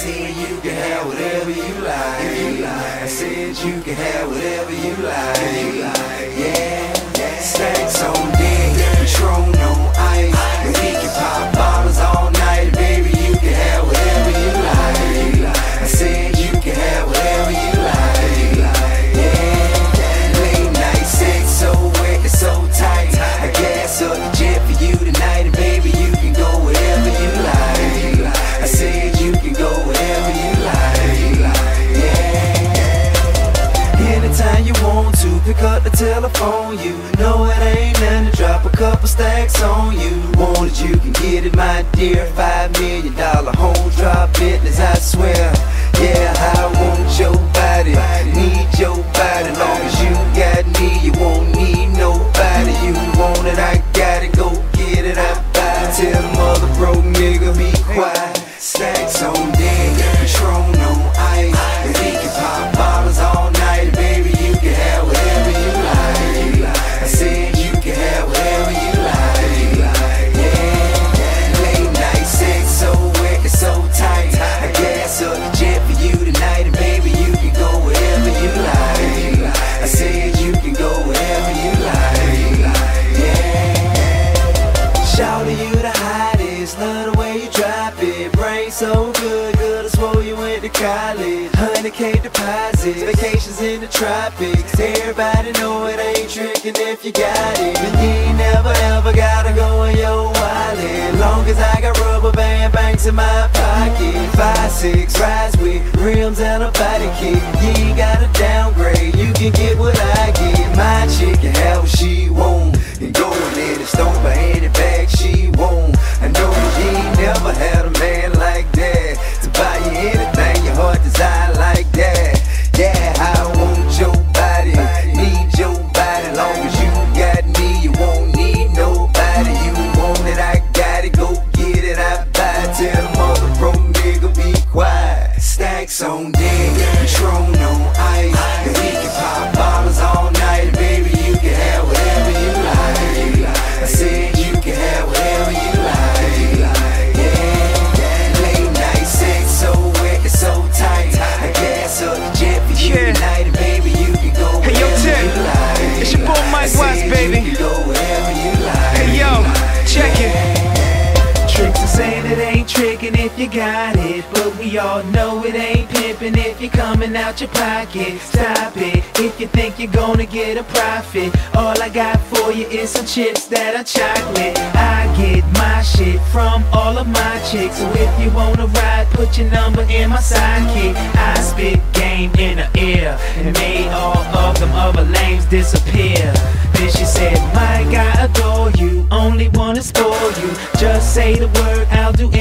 said you can have whatever you like. I said you can have whatever you like. Yeah, stacks on deck, Patron on ice. And we can pop bottles all night, baby. You can have whatever you like. I said you can have whatever you like. Yeah, late night sex so wet, it's so tight. I gas up the jet for you tonight, and baby you can go wherever you like. I said you can go wherever you like. Yeah, anytime you want to, pick up the telephone. You know it ain't nothing to drop a couple stacks on you. Want it, you can get it, my dear. $5 million home drop business, I swear. Yeah, I want your body, need your body. Long as you got me, you won't need nobody. You want it, I got it, go get it, I buy it. Tell the mother broke nigga be quiet. Stacks on deck, Patron on ice. And we can pop bottles all night, baby. You can have whatever you like. I said you can have whatever you like. Yeah, late night sex so wet, it's so tight. I gas up the jet for you tonight, and baby you can go wherever you like. I said you can go wherever you like. Yeah, shout to you the hottest, love the way you drop it. Brain so good, good I swore you went to college. 100K deposits, vacations in the tropics. Everybody know it ain't tricking if you got it. And you ain't never ever gotta go in your wallet. Long as I got rubber band banks in my pocket. 5'6" rides with rims and a body kit. You ain't gotta downgrade, you can get what I get. My chick can have what she want, and go in there and stomp her any bag she want. I know you ain't never had a man like that to buy you anything your heart desire like that. Yeah, I want your body, need your body. Long as you got me, you won't need nobody. You want it, I got it, go get it, I buy it. Tell the mother broke nigga be quiet. Stacks on deck, Patron on ice. And we can pop bottles all night, baby. You can have whatever you like. I said you can have whatever you like. Yeah, late night sex so wet, it's so tight. I gas up the jet for you tonight, and baby you can go wherever you like. It's your boy Mike Watts, baby. You can go wherever you like. Hey yo, check it. Tricks are saying it ain't tricking if you got it, but we all know it ain't pimping if you're coming out your pocket. Stop it if you think you're gonna get a profit. All I got for you is some chips that are chocolate. I get my shit from all of my chicks, so if you wanna ride, put your number in my sidekick. I spit game in the air and made all of them other lames disappear. Then she said, Mike, I adore you, only wanna spoil you. Just say the word, I'll do